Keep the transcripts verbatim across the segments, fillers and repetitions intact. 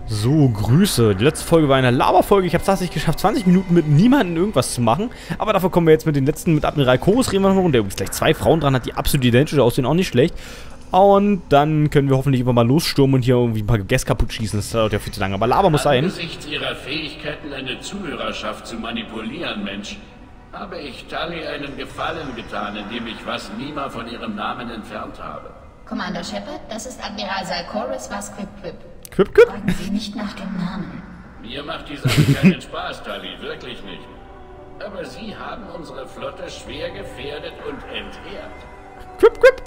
So, Grüße. Die letzte Folge war eine Laberfolge. Ich habe es tatsächlich geschafft, zwanzig Minuten mit niemandem irgendwas zu machen. Aber dafür kommen wir jetzt mit den letzten, mit Admiral Chorus reden wir noch. Und der übrigens gleich zwei Frauen dran hat, die absolut identisch aussehen, auch nicht schlecht. Und dann können wir hoffentlich immer mal losstürmen und hier irgendwie ein paar Gäste kaputt schießen. Das dauert ja viel zu lange. Aber Laber muss sein. Angesichts ihrer Fähigkeiten, eine Zuhörerschaft zu manipulieren, Mensch, habe ich Tali einen Gefallen getan, indem ich Vasnima von ihrem Namen entfernt habe. Commander Shepard, das ist Admiral Salkoris Vasquip Quip. Quip, Quip? Fragen Sie nicht nach dem Namen. Mir macht die Sache keinen Spaß, Tali, wirklich nicht. Aber Sie haben unsere Flotte schwer gefährdet und enteert. Quip, Quip.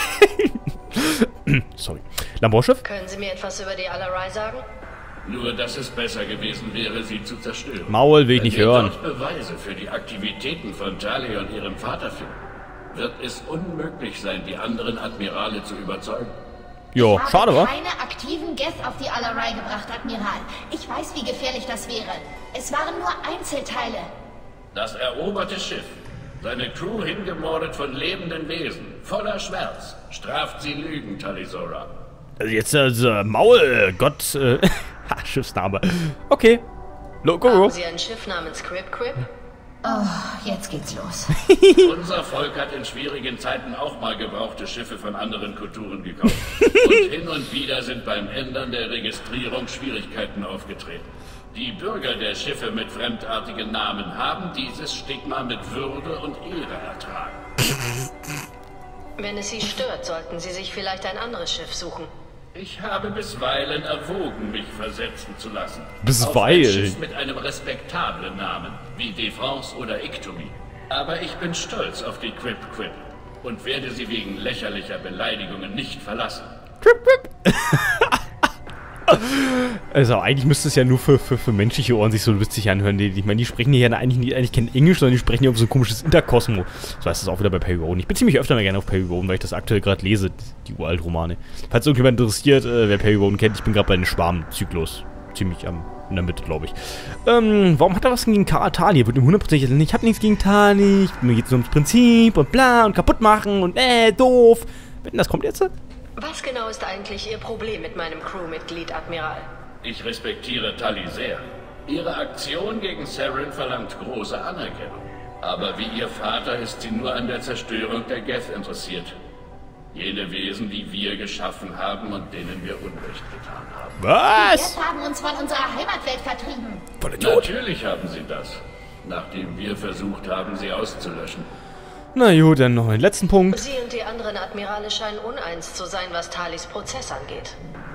Sorry. Lamborschiff? Können Sie mir etwas über die Alarai sagen? Nur, dass es besser gewesen wäre, sie zu zerstören. Maul will ich nicht Wenn wir hören. dort Beweise für die Aktivitäten von Tali und ihrem Vater finden, wird es unmöglich sein, die anderen Admirale zu überzeugen. Jo, schade, wa? Ich habe keine aktiven Geth auf die Alarai gebracht, Admiral. Ich weiß, wie gefährlich das wäre. Es waren nur Einzelteile. Das eroberte Schiff, seine Crew hingemordet von lebenden Wesen, voller Schmerz, straft sie Lügen, Talisora. Also jetzt, also, Maul, Gott, äh, Schiffsname. Okay. Logo. Haben Sie ein Schiff namens Quip Quip? Oh, jetzt geht's los. Unser Volk hat in schwierigen Zeiten auch mal gebrauchte Schiffe von anderen Kulturen gekauft. Und hin und wieder sind beim Ändern der Registrierung Schwierigkeiten aufgetreten. Die Bürger der Schiffe mit fremdartigen Namen haben dieses Stigma mit Würde und Ehre ertragen. Wenn es Sie stört, sollten Sie sich vielleicht ein anderes Schiff suchen. Ich habe bisweilen erwogen, mich versetzen zu lassen. Bisweilen? Auf ein Schiff mit einem respektablen Namen, wie Défense oder Ictomy. Aber ich bin stolz auf die Quip Quip und werde sie wegen lächerlicher Beleidigungen nicht verlassen. Quip, Quip. Also eigentlich müsste es ja nur für, für, für menschliche Ohren sich so lustig anhören. Die, ich meine, die sprechen hier ja eigentlich, nicht, eigentlich kein Englisch, sondern die sprechen hier auf so ein komisches Interkosmo. So heißt es auch wieder bei Perry Roden. Ich bin ziemlich öfter mal gerne auf Perry Roden, weil ich das aktuell gerade lese, die Uralt-Romane. Falls irgendjemand interessiert, äh, wer Perry Roden kennt, ich bin gerade bei den Schwarm-Zyklus. Ziemlich am, in der Mitte, glaube ich. Ähm, warum hat er was gegen Tali? Wird ihm hundertprozentig erzählen, ich habe nichts gegen Tali, mir geht es nur ums Prinzip und bla und kaputt machen und äh, doof. Wenn das kommt jetzt? Was genau ist eigentlich Ihr Problem mit meinem Crewmitglied, Admiral? Ich respektiere Tali sehr. Ihre Aktion gegen Saren verlangt große Anerkennung. Aber wie ihr Vater ist sie nur an der Zerstörung der Geth interessiert. Jene Wesen, die wir geschaffen haben und denen wir Unrecht getan haben. Was? Die Geth haben uns von unserer Heimatwelt vertrieben. Voll Idiot. Natürlich haben sie das. Nachdem wir versucht haben, sie auszulöschen. Na gut, dann noch den letzten Punkt. Sie und die anderen Admirale scheinen uneins zu sein, was Talis Prozess angeht.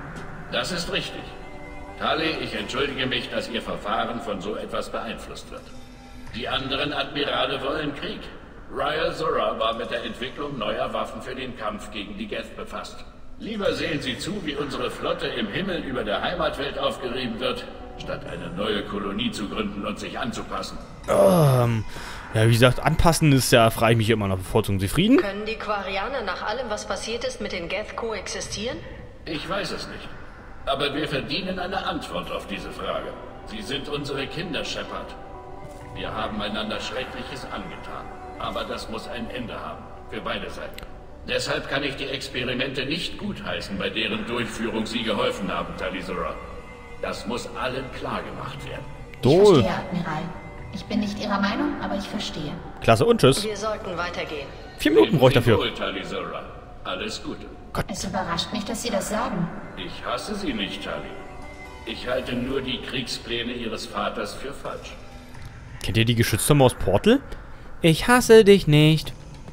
Das ist richtig. Tali, ich entschuldige mich, dass Ihr Verfahren von so etwas beeinflusst wird. Die anderen Admirale wollen Krieg. Raya Zora war mit der Entwicklung neuer Waffen für den Kampf gegen die Geth befasst. Lieber sehen Sie zu, wie unsere Flotte im Himmel über der Heimatwelt aufgerieben wird, statt eine neue Kolonie zu gründen und sich anzupassen. Ähm, ja, wie gesagt, anpassen ist ja, frage ich mich immer noch, bevorzugen Sie Frieden? Können die Quarianer nach allem, was passiert ist, mit den Geth koexistieren? Ich weiß es nicht. Aber wir verdienen eine Antwort auf diese Frage. Sie sind unsere Kinder, Shepard. Wir haben einander Schreckliches angetan. Aber das muss ein Ende haben. Für beide Seiten. Deshalb kann ich die Experimente nicht gutheißen, bei deren Durchführung Sie geholfen haben, Talisora. Das muss allen klargemacht werden. Ich verstehe, Admiral. Ich bin nicht Ihrer Meinung, aber ich verstehe. Klasse und tschüss. Wir sollten weitergehen. Vier Minuten brauche ich dafür. Wohl, Talisora. Alles Gute. Es überrascht mich, dass Sie das sagen. Ich hasse Sie nicht, Tali. Ich halte nur die Kriegspläne Ihres Vaters für falsch. Kennt ihr die Geschütztürme aus Portal? Ich hasse dich nicht.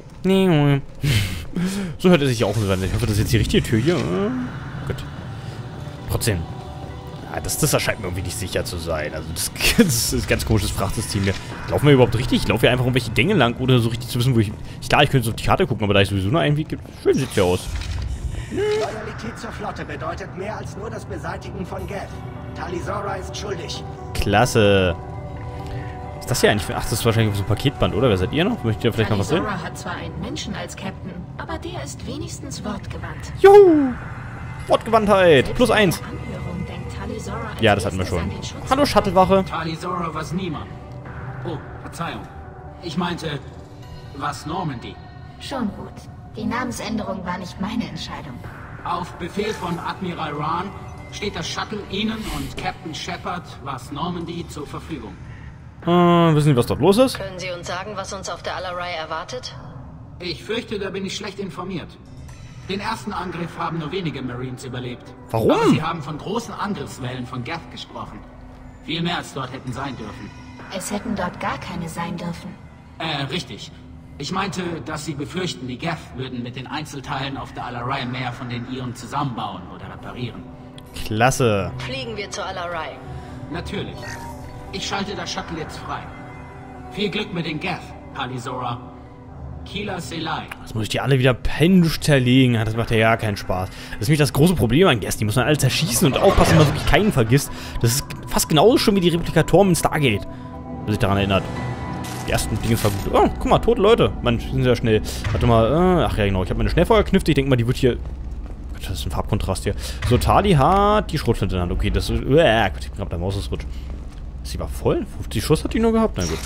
So hört es sich auch an. Ich hoffe, das ist jetzt die richtige Tür hier. Gut. Trotzdem. Ja, das, das erscheint mir irgendwie nicht sicher zu sein. Also das, das ist ein ganz komisches Frachtsystem hier. Laufen wir überhaupt richtig? Ich laufe hier einfach um welche Gänge lang, ohne so richtig zu wissen, wo ich... Klar, ich könnte so auf die Karte gucken, aber da ich sowieso nur einen Weg gibt, schön sieht ja aus. Loyalität zur Flotte bedeutet mehr als nur das Beseitigen von Geth. Talisora ist schuldig. Klasse. Was ist das hier eigentlich für... Ach, das ist wahrscheinlich so ein Paketband, oder? Wer seid ihr noch? Möchtet ihr vielleicht noch was sehen? Talisora hat zwar einen Menschen als Captain, aber der ist wenigstens wortgewandt. Juhu! Wortgewandtheit. Plus eins. Selbst in der Anhörung denkt Talisora als Ja, das hatten wir erstes schon. an den Schutz Hallo, Shuttlewache. Talisora was niemand. Oh, Verzeihung. Ich meinte, was Normandy. Schon gut. Die Namensänderung war nicht meine Entscheidung. Auf Befehl von Admiral Rahn steht das Shuttle Ihnen und Captain Shepard, was Normandy, zur Verfügung. Äh, wissen Sie, was dort los ist? Können Sie uns sagen, was uns auf der Alarai erwartet? Ich fürchte, da bin ich schlecht informiert. Den ersten Angriff haben nur wenige Marines überlebt. Warum? Aber sie haben von großen Angriffswellen von Geth gesprochen. Viel mehr als dort hätten sein dürfen. Es hätten dort gar keine sein dürfen. Äh, richtig. Ich meinte, dass sie befürchten, die Geth würden mit den Einzelteilen auf der Alarai mehr von den ihren zusammenbauen oder reparieren. Klasse. Fliegen wir zur Alarai. Natürlich. Ich schalte das Shuttle jetzt frei. Viel Glück mit den Geth, Tali Zora. Kila Selai. Das muss ich die alle wieder pändisch zerlegen. Das macht ja gar keinen Spaß. Das ist nämlich das große Problem an Geth. Die muss man alle zerschießen und aufpassen, dass man wirklich keinen vergisst. Das ist fast genauso schon wie die Replikatoren in Stargate. Wer sich daran erinnert. Die ersten Dinge war gut. Oh, guck mal, tote Leute. Mann, die sind ja schnell. Warte mal. Äh, ach ja, genau. Ich habe meine Schnellfeuerknifte. Ich denke mal, die wird hier... Gott, das ist ein Farbkontrast hier. So, Tali hat die Schrotflinte in der Hand. Okay, das ist... Äh, Gott, ich bin gerade der Maus ausrutscht. Sie war voll? fünfzig Schuss hat die nur gehabt? Na gut.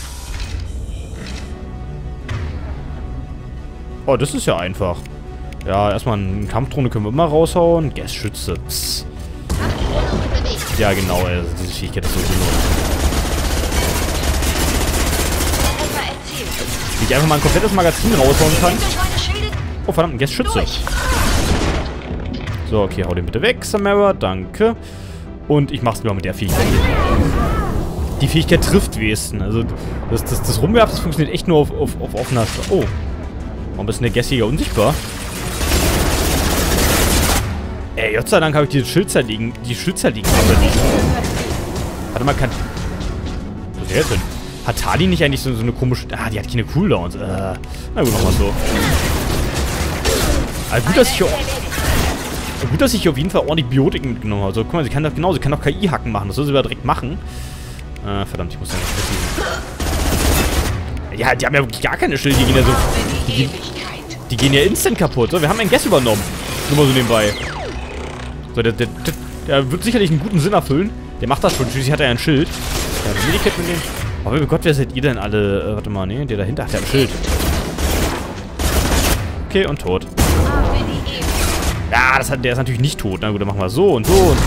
Oh, das ist ja einfach. Ja, erstmal eine Kampfdrohne können wir immer raushauen. Gasschütze. Psst. Ja, genau, ey. Diese Fähigkeit ist so gut. Wie ich einfach mal ein komplettes Magazin raushauen kann. Oh, verdammt, ein Gasschütze. So, okay, hau den bitte weg, Samara. Danke. Und ich mach's lieber mit der Fähigkeit. Die Fähigkeit trifft wenigstens. Also, das, das, das Rumwerfen, das funktioniert echt nur auf, auf, auf offener Straße. Oh. Warum ist denn der Gassiger unsichtbar? Ey, Gott sei Dank habe ich die Schilzer liegen. Die Schilzer liegen. Warte mal, kann... Was ist der jetzt denn? Hat Tali nicht eigentlich so, so eine komische... Ah, die hat keine Cooldowns. Äh, na gut, nochmal so. Also gut, dass ich hier... Gut, dass ich hier auf jeden Fall ordentlich Biotiken mitgenommen habe. Also, guck mal, sie kann das genau, sie kann auch K I-Hacken machen. Das soll sie aber direkt machen. Äh, verdammt, ich muss ja nicht wissen. Ja, die haben ja wirklich gar keine Schilde. Die gehen ja so... Die, die gehen ja instant kaputt. So, wir haben einen Guess übernommen. Nur mal so nebenbei. So, der, der, der, der wird sicherlich einen guten Sinn erfüllen. Der macht das schon. Schließlich hat er ja ein Schild. Ja, eine Medikette mitnehmen. Oh, mein Gott, wer seid ihr denn alle? Äh, warte mal, ne? Der dahinter. Ach, der hat ein Schild. Okay, und tot. Ja, das hat, der ist natürlich nicht tot. Na gut, dann machen wir so und so und...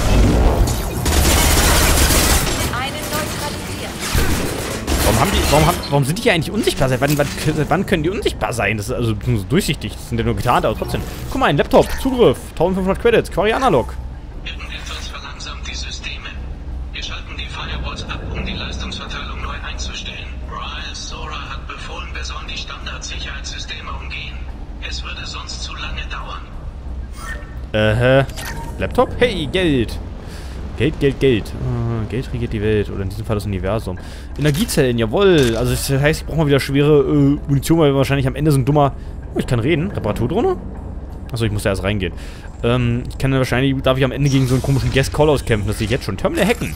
Warum haben die, warum, haben, warum sind die hier eigentlich unsichtbar? Seit wann, wann, seit wann können die unsichtbar sein? Das ist also so durchsichtig. Das sind ja nur getarnt, aber trotzdem. Guck mal, ein Laptop, Zugriff, eintausendfünfhundert Credits, Quarry Analog. Irgendetwas verlangsamt die Systeme. Wir schalten die Firewalls ab, um die Leistungsverteilung neu einzustellen. Royal Zora hat befohlen, wir sollen die Standardsicherheitssysteme umgehen. Es würde sonst zu lange dauern. Äh, Laptop? Hey, Geld. Geld, Geld, Geld. Uh, Geld regiert die Welt. Oder in diesem Fall das Universum. Energiezellen, jawohl. Also das heißt, ich brauche mal wieder schwere äh, Munition, weil wir wahrscheinlich am Ende so ein dummer... Oh, ich kann reden. Reparaturdrohne? Achso, ich muss da erst reingehen. Ähm, ich kann dann wahrscheinlich... Darf ich am Ende gegen so einen komischen Guest-Call-Aus kämpfen. Das sehe ich jetzt schon. Terminal hacken.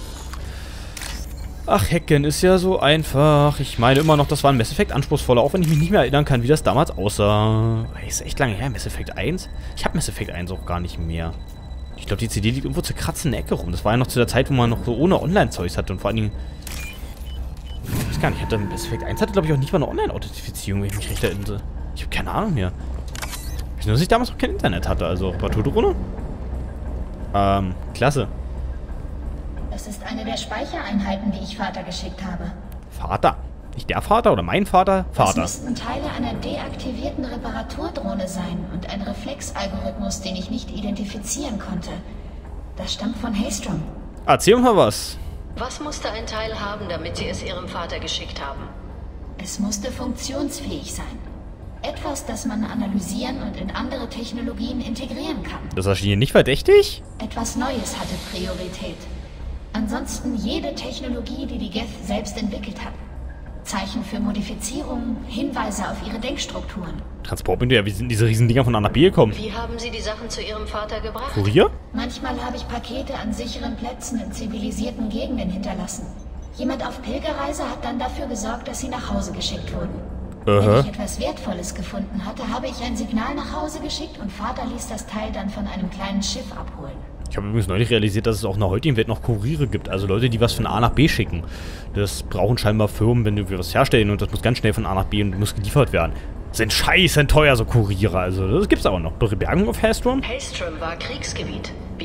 Ach, hacken ist ja so einfach. Ich meine immer noch, das war ein Mass Effect anspruchsvoller, auch wenn ich mich nicht mehr erinnern kann, wie das damals aussah. Ist echt lange her, Mass Effect eins? Ich habe Mass Effect eins auch gar nicht mehr. Ich glaube, die C D liegt irgendwo zur kratzenden Ecke rum. Das war ja noch zu der Zeit, wo man noch so ohne Online-Zeugs hatte und vor allen Dingen... Ich weiß gar nicht, hatte Mass Effect eins hatte, glaube ich, auch nicht mal eine Online-Authentifizierung, wenn ich mich recht erinnere. Ich habe keine Ahnung mehr. Ich nur, dass ich damals auch kein Internet hatte, also Reparaturdrohne. Ähm, klasse. Das ist eine der Speichereinheiten, die ich Vater geschickt habe. Vater? Nicht der Vater oder mein Vater? Vater. Das müssten Teile einer deaktivierten Reparaturdrohne sein und ein Reflexalgorithmus, den ich nicht identifizieren konnte. Das stammt von Haystrom. Erzähl mal was. Was musste ein Teil haben, damit Sie es Ihrem Vater geschickt haben? Es musste funktionsfähig sein. Etwas, das man analysieren und in andere Technologien integrieren kann. Das erschien hier nicht verdächtig? Etwas Neues hatte Priorität. Ansonsten jede Technologie, die die Geth selbst entwickelt hat. Zeichen für Modifizierung, Hinweise auf ihre Denkstrukturen. Transportmittel, wie sind diese Riesendinger von A nach B gekommen? Wie haben Sie die Sachen zu Ihrem Vater gebracht? Kurier? Manchmal habe ich Pakete an sicheren Plätzen in zivilisierten Gegenden hinterlassen. Jemand auf Pilgerreise hat dann dafür gesorgt, dass sie nach Hause geschickt wurden. Aha. Wenn ich etwas Wertvolles gefunden hatte, habe ich ein Signal nach Hause geschickt und Vater ließ das Teil dann von einem kleinen Schiff abholen. Ich habe übrigens neulich realisiert, dass es auch in der heutigen Welt noch Kuriere gibt. Also Leute, die was von A nach B schicken. Das brauchen scheinbar Firmen, wenn wir was herstellen und das muss ganz schnell von A nach B und muss geliefert werden. Sind scheiße teuer, so Kuriere. Also das gibt's auch noch. Bergung auf Haystrom? Haystrom war Kriegsgebiet. Wie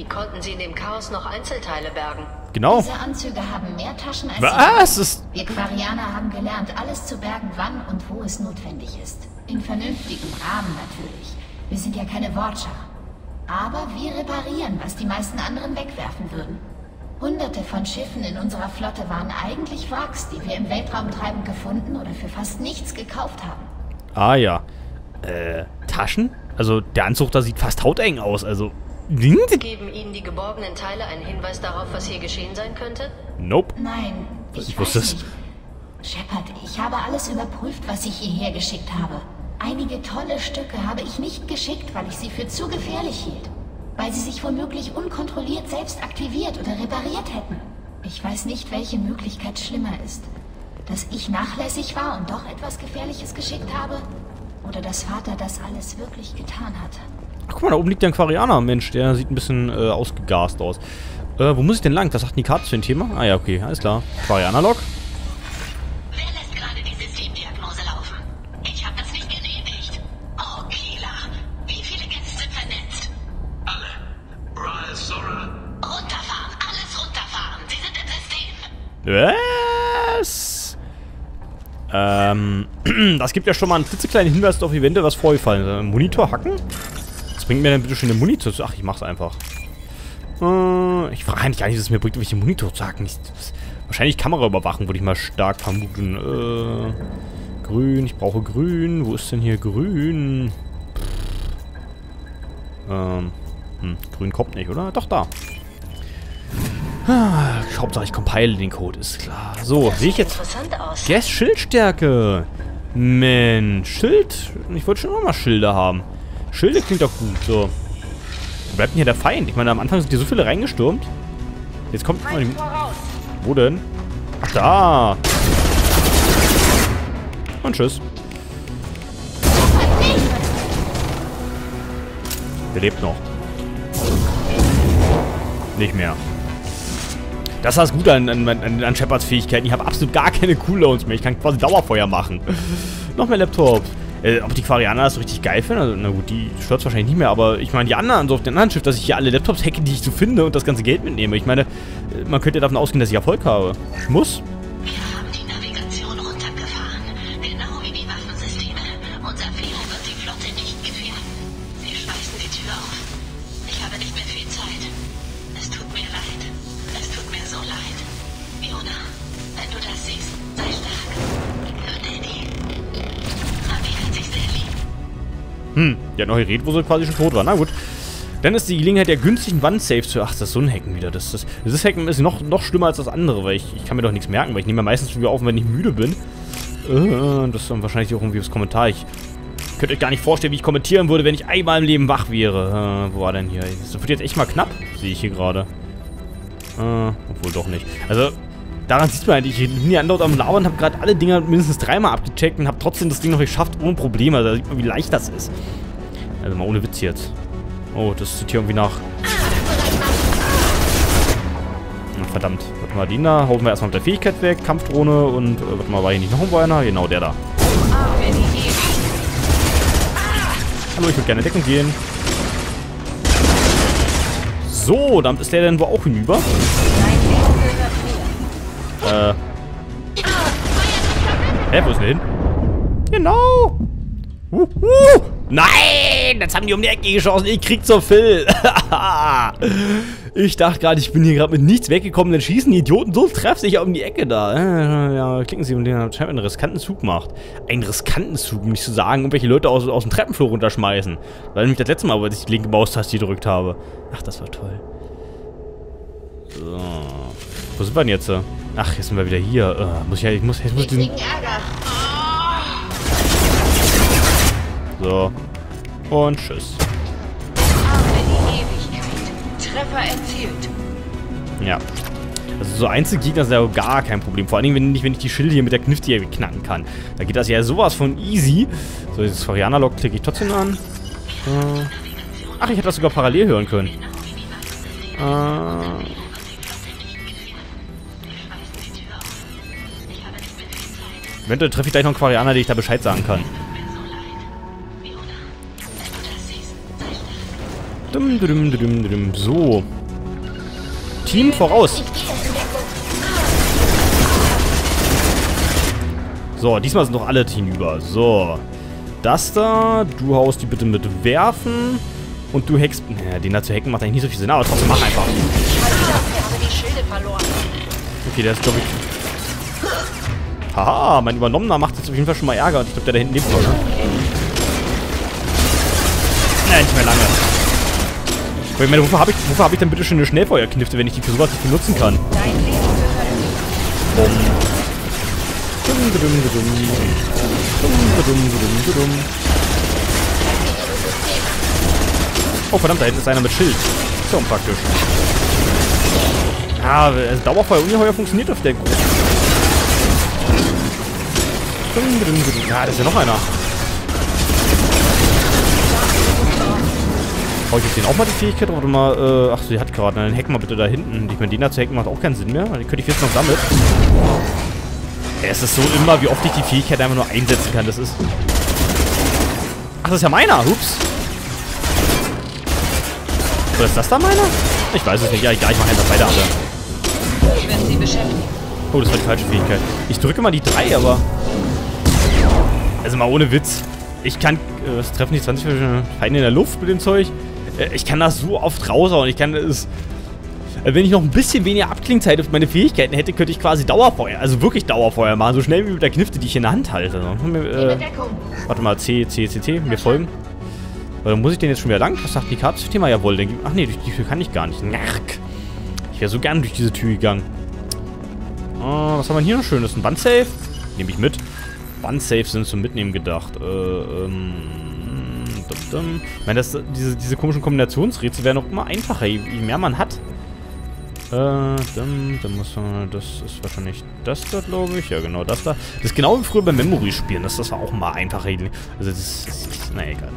konnten sie in dem Chaos noch Einzelteile bergen? Genau. Diese Anzüge haben mehr Taschen als Was? sie. Ist Wir Quarianer haben gelernt, alles zu bergen, wann und wo es notwendig ist. In vernünftigem Rahmen natürlich. Wir sind ja keine Watcher. Aber wir reparieren, was die meisten anderen wegwerfen würden. Hunderte von Schiffen in unserer Flotte waren eigentlich Wracks, die wir im Weltraumtreiben gefunden oder für fast nichts gekauft haben. Ah ja. Äh, Taschen? Also der Anzug da sieht fast hauteng aus, also... Geben Ihnen die geborgenen Teile einen Hinweis darauf, was hier geschehen sein könnte? Nope. Nein, ich, Ich weiß wusste es. nicht. Shepard, ich habe alles überprüft, was ich hierher geschickt habe. Einige tolle Stücke habe ich nicht geschickt, weil ich sie für zu gefährlich hielt. Weil sie sich womöglich unkontrolliert selbst aktiviert oder repariert hätten. Ich weiß nicht, welche Möglichkeit schlimmer ist. Dass ich nachlässig war und doch etwas Gefährliches geschickt habe? Oder dass Vater das alles wirklich getan hat? Ach, guck mal, da oben liegt ja ein Quarianer. Mensch, der sieht ein bisschen äh, ausgegast aus. Äh, wo muss ich denn lang? Was sagt denn die Karte für ein Thema? Ah ja, okay, alles klar. Quarianer-Log. Wer lässt gerade die Systemdiagnose laufen? Ich habe das nicht genehmigt. Oh, Kila. Wie viele Gäste sind vernetzt? Alle. Royal Zora. Runterfahren, alles runterfahren. Sie sind im System. Was? Ähm, das gibt ja schon mal einen klitzekleinen Hinweis auf Evente, was vorgefallen ist. Monitor hacken? Was bringt mir denn bitte schon den Monitor zu? Ach, ich mach's einfach. Äh, ich frage eigentlich gar nicht, was es mir bringt, welche Monitor zu hacken. Ich, das, wahrscheinlich Kamera überwachen, würde ich mal stark vermuten. Äh, grün, ich brauche grün. Wo ist denn hier grün? Ähm, hm, grün kommt nicht, oder? Doch, da. Ah, Hauptsache ich compile den Code, ist klar. So, sehe ich jetzt... Interessant aus. Yes, Schildstärke. Mensch, Schild. Ich wollte schon immer mal Schilde haben. Schilde klingt doch gut, so. Wo bleibt denn hier der Feind? Ich meine, am Anfang sind hier so viele reingestürmt. Jetzt kommt... mal die- Wo denn? Ach, da. Und tschüss. Der lebt noch. Nicht mehr. Das ist das Gute an, an, an, an Shepards Fähigkeiten. Ich habe absolut gar keine Cooldowns mehr. Ich kann quasi Dauerfeuer machen. Noch mehr Laptop. Äh, ob die Quarianer das so richtig geil finden? Also, na gut, die stört wahrscheinlich nicht mehr. Aber ich meine, die anderen, so auf den anderen Schiff, dass ich hier alle Laptops hacke, die ich so finde und das ganze Geld mitnehme. Ich meine, man könnte ja davon ausgehen, dass ich Erfolg habe. Ich muss. Wir haben die Navigation runtergefahren. Genau wie die Waffensysteme. Unser Fehler wird die Flotte nicht gefährden. Wir schmeißen die Tür auf. Ich habe nicht mehr viel Zeit. Es tut mir leid. Es tut mir so leid. Fiona, wenn du das siehst, sei stark. Für Daddy. Mami hat sich sehr lieb. Hm, die hat noch geredet, wo sie quasi schon tot war. Na gut. Dann ist die Gelegenheit der günstigen Wand-Safe zu... Ach, das ist so ein Hacken wieder. Das, das, das Hacken ist noch, noch schlimmer als das andere, weil ich, ich kann mir doch nichts merken, weil ich nehme ja meistens wieder auf, wenn ich müde bin. Äh, das ist dann wahrscheinlich auch irgendwie das Kommentar. Ich könnte euch gar nicht vorstellen, wie ich kommentieren würde, wenn ich einmal im Leben wach wäre. Äh, wo war denn hier? Das wird jetzt echt mal knapp, sehe ich hier gerade. Äh, obwohl doch nicht. Also, daran sieht man eigentlich, ich bin hier andauernd am Labern, habe gerade alle Dinger mindestens dreimal abgecheckt und habe trotzdem das Ding noch geschafft, ohne Probleme. Also, da sieht man, wie leicht das ist. Also mal ohne Witz jetzt. Oh, das sieht hier irgendwie nach... Ach, verdammt. Warte mal, den da hauen wir erstmal mit der Fähigkeit weg. Kampfdrohne und... Äh, warte mal, war hier nicht noch ein einer? Genau, der da. Hallo, ich würde gerne in Deckung gehen. So, damit ist der denn wohl auch hinüber. Äh... Hä, wo ist der hin? Genau! Uh, uh. Nein! Jetzt haben die um die Ecke geschossen. Ich krieg so viel. Ich dachte gerade, ich bin hier gerade mit nichts weggekommen. Dann schießen die Idioten so treffsicher um die Ecke da. Äh, ja, klicken sie und den hat einen riskanten Zug macht. Einen riskanten Zug, um nicht zu sagen, irgendwelche Leute aus, aus dem Treppenflur runterschmeißen. Weil nämlich das letzte Mal, als ich die linke Maustaste gedrückt habe. Ach, das war toll. So. Wo sind wir denn jetzt? Ach, jetzt sind wir wieder hier. Uh, muss ich ja, ich muss, ich muss den... So. Und tschüss. Treffer erzielt. Ja. Also so Einzelgegner ist ja gar kein Problem. Vor allen Dingen, wenn ich, wenn ich die Schilde hier mit der Knifte hier knacken kann. Da geht das ja sowas von easy. So, dieses Quarianer-Log klicke ich trotzdem an. Äh. Ach, ich hätte das sogar parallel hören können. Äh. Eventuell treffe ich gleich noch einen Quarianer, den ich da Bescheid sagen kann. Dum, dum, dum, dum. So. Team, voraus. So, diesmal sind doch alle hinüber. So. Das da. Du haust die bitte mit werfen. Und du hackst... Naja, den da zu hacken macht eigentlich nicht so viel Sinn. Aber trotzdem mach einfach. Okay, der ist, glaube ich... Haha, mein Übernommener macht jetzt auf jeden Fall schon mal Ärger. Und ich glaube, der da hinten lebt noch, ne? Nein, nicht mehr lange. Aber ich meine, wofür habe ich, wofür hab ich denn bitte schon eine Schnellfeuerknifte, wenn ich die für sowas nicht benutzen kann? Bumm. Oh, verdammt, da hinten ist einer mit Schild. Ist ja unpraktisch. Ja, also Dauerfeuer, Ungeheuer funktioniert auf der Gruppe. Ja, da ist ja noch einer. Brauche ich jetzt den auch mal die Fähigkeit? Warte mal, äh, ach so, die hat gerade. Dann hacken wir bitte da hinten. Ich meine, den da zu hacken macht auch keinen Sinn mehr. Den könnte ich jetzt noch damit. Ja, es ist so immer, wie oft ich die Fähigkeit einfach nur einsetzen kann. Das ist... Ach, das ist ja meiner. Hups. Oder ist das da meiner? Ich weiß es nicht. Ja, egal, ich mache einfach beide alle. Oh, das war die falsche Fähigkeit. Ich drücke mal die drei, aber... Also mal ohne Witz. Ich kann... Äh, was treffen die zwanzig Feinde in der Luft mit dem Zeug? Äh, ich kann das so oft raushauen. Ich kann es... Äh, wenn ich noch ein bisschen weniger Abklingzeit auf meine Fähigkeiten hätte, könnte ich quasi Dauerfeuer, also wirklich Dauerfeuer machen. So schnell wie mit der Knifte, die ich in der Hand halte. Äh, warte mal, C, C, C, C, mir folgen. Oder muss ich den jetzt schon wieder lang? Was sagt die Karte-Thema? Jawohl, dann... Ach nee, durch die Tür kann ich gar nicht. Nark. Ich wäre so gern durch diese Tür gegangen. Uh, was haben wir hier noch Schönes? Ein Wandsafe? Nehme ich mit. Wandsafe sind zum Mitnehmen gedacht. Äh, ähm... Dum, dum. Ich meine, das, diese, diese komischen Kombinationsrätsel werden auch immer einfacher, je, je mehr man hat. Äh, dann, dann muss man... Das ist wahrscheinlich das da, glaube ich. Ja, genau, das da. Das ist genau wie früher beim Memory-Spielen. Das, das war auch mal einfacher. Also, das, das ist... Na, egal.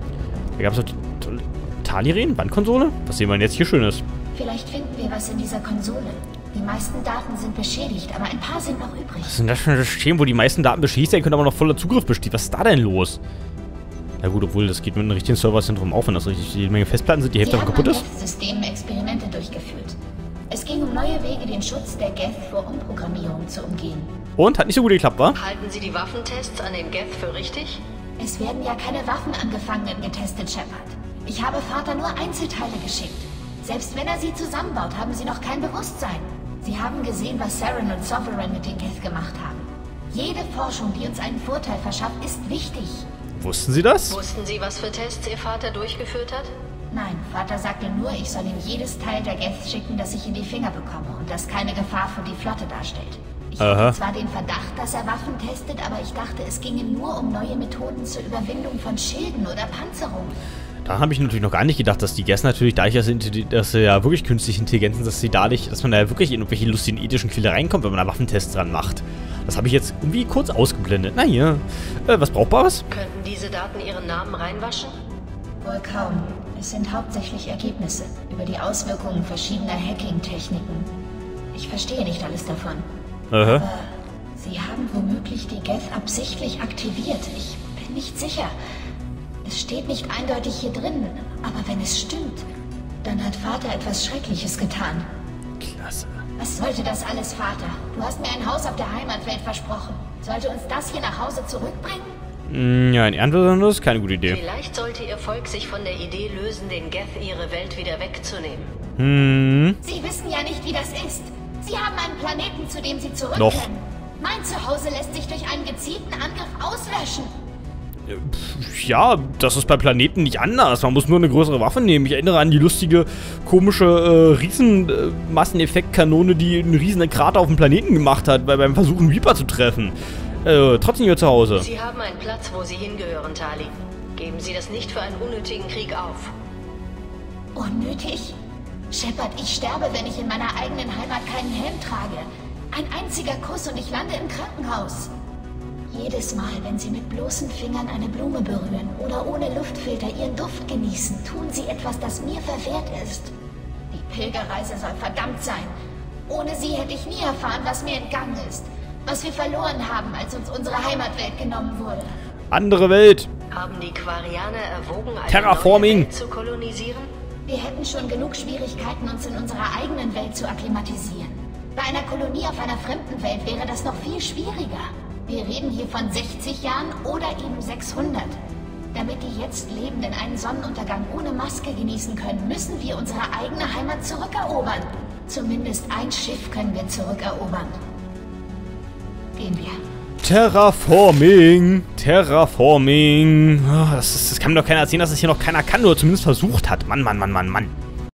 Da gab es auch die tolle Taliren, Wandkonsole. Was sehen wir denn jetzt hier Schönes? Vielleicht finden wir was in dieser Konsole. Die meisten Daten sind beschädigt, aber ein paar sind noch übrig. Was ist denn das für ein System, wo die meisten Daten beschädigt sein können, aber noch voller Zugriff besteht? Was ist da denn los? Na gut, obwohl das geht mit einem richtigen Serverzentrum auf, wenn das richtig jede Menge Festplatten sind, die Hälfte davon kaputt ist. Sie haben an Geth-Systemen Experimente durchgeführt. Es ging um neue Wege, den Schutz der Geth vor Umprogrammierung zu umgehen. Und? Hat nicht so gut geklappt, wa? Halten Sie die Waffentests an den Geth für richtig? Es werden ja keine Waffen an Gefangenen getestet, Shepard. Ich habe Vater nur Einzelteile geschickt. Selbst wenn er sie zusammenbaut, haben sie noch kein Bewusstsein. Sie haben gesehen, was Saren und Sovereign mit den Geth gemacht haben. Jede Forschung, die uns einen Vorteil verschafft, ist wichtig. Wussten Sie das? Wussten Sie, was für Tests Ihr Vater durchgeführt hat? Nein, Vater sagte nur, ich soll ihm jedes Teil der Geth schicken, das ich in die Finger bekomme und das keine Gefahr für die Flotte darstellt. Ich Aha. hatte zwar den Verdacht, dass er Waffen testet, aber ich dachte, es ginge nur um neue Methoden zur Überwindung von Schilden oder Panzerung. Da habe ich natürlich noch gar nicht gedacht, dass die Geth natürlich, dadurch, dass sie, dass sie ja wirklich künstlich intelligent sind, dass sie dadurch, dass man da ja wirklich in irgendwelche lustigen ethischen Quälereien kommt, wenn man da Waffentests dran macht. Das habe ich jetzt irgendwie kurz ausgeblendet. Na hier, äh, was Brauchbares? Könnten diese Daten Ihren Namen reinwaschen? Wohl kaum. Es sind hauptsächlich Ergebnisse über die Auswirkungen verschiedener Hacking-Techniken. Ich verstehe nicht alles davon. Aha. Aber sie haben womöglich die Geth absichtlich aktiviert. Ich bin nicht sicher. Es steht nicht eindeutig hier drin, aber wenn es stimmt, dann hat Vater etwas Schreckliches getan. Klasse. Was sollte das alles, Vater? Du hast mir ein Haus auf der Heimatwelt versprochen. Sollte uns das hier nach Hause zurückbringen? Ja, ein Ehrenbesonderes ist keine gute Idee. Vielleicht sollte Ihr Volk sich von der Idee lösen, den Geth ihre Welt wieder wegzunehmen. Hm. Sie wissen ja nicht, wie das ist. Sie haben einen Planeten, zu dem Sie zurück Noch. können. Mein Zuhause lässt sich durch einen gezielten Angriff auslöschen. Ja, das ist bei Planeten nicht anders. Man muss nur eine größere Waffe nehmen. Ich erinnere an die lustige, komische äh, Riesenmasseneffektkanone, die einen riesen Krater auf dem Planeten gemacht hat, bei, beim Versuch, einen Reaper zu treffen. Äh, trotzdem hier zu Hause. Sie haben einen Platz, wo Sie hingehören, Tali. Geben Sie das nicht für einen unnötigen Krieg auf. Unnötig? Shepard, ich sterbe, wenn ich in meiner eigenen Heimat keinen Helm trage. Ein einziger Kuss und ich lande im Krankenhaus. Jedes Mal, wenn Sie mit bloßen Fingern eine Blume berühren oder ohne Luftfilter ihren Duft genießen, tun Sie etwas, das mir verwehrt ist. Die Pilgerreise soll verdammt sein. Ohne sie hätte ich nie erfahren, was mir entgangen ist. Was wir verloren haben, als uns unsere Heimatwelt genommen wurde. Andere Welt. Haben die Quarianer erwogen, eine Terraforming neue Welt zu kolonisieren? Wir hätten schon genug Schwierigkeiten, uns in unserer eigenen Welt zu akklimatisieren. Bei einer Kolonie auf einer fremden Welt wäre das noch viel schwieriger. Wir reden hier von sechzig Jahren oder eben sechshundert. Damit die jetzt Lebenden einen Sonnenuntergang ohne Maske genießen können, müssen wir unsere eigene Heimat zurückerobern. Zumindest ein Schiff können wir zurückerobern. Gehen wir. Terraforming, Terraforming. Oh, das, ist, das kann mir doch keiner erzählen, dass es hier noch keiner kann oder zumindest versucht hat. Mann, Mann, Mann, Mann, Mann.